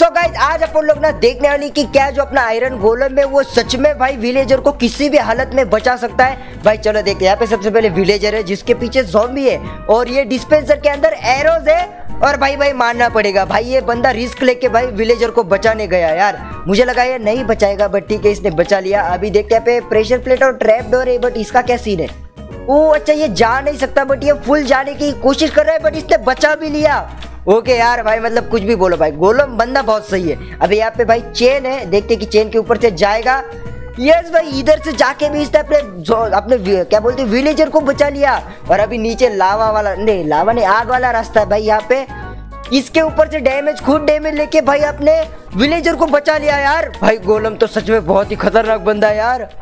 So guys आज अपन लोग ना देखने वाली कि क्या जो अपना आयरन गोलम है वो सच में भाई विलेजर को किसी भी हालत में बचा सकता है। भाई चलो देखते हैं। यहाँ पे सबसे पहले विलेजर है जिसके पीछे ज़ॉम्बी है और ये डिस्पेंसर के अंदर एरोज है। और भाई मानना पड़ेगा भाई ये बंदा रिस्क लेके भाई विलेजर को बचाने गया यार। मुझे लगा ये नहीं बचाएगा बट ठीक है इसने बचा लिया। अभी देखते हैं पे प्रेशर प्लेट और ट्रैप डोर है बट इसका क्या सीन है। ओ अच्छा ये जा नहीं सकता बट ये फुल जाने की कोशिश कर रहा है बट इसने बचा भी लिया। ओके यार भाई मतलब कुछ भी बोलो भाई गोलम बंदा बहुत सही है। अभी यहाँ पे भाई चेन है देखते कि चेन के ऊपर से जाएगा। यस भाई इधर से जाके भी इसने अपने क्या बोलते विलेजर को बचा लिया। और अभी नीचे लावा वाला नहीं लावा नहीं आग वाला रास्ता है भाई। यहाँ पे इसके ऊपर से खुद डैमेज लेके भाई अपने विलेजर को बचा लिया यार। भाई गोलम तो सच में बहुत ही खतरनाक बंदा है यार।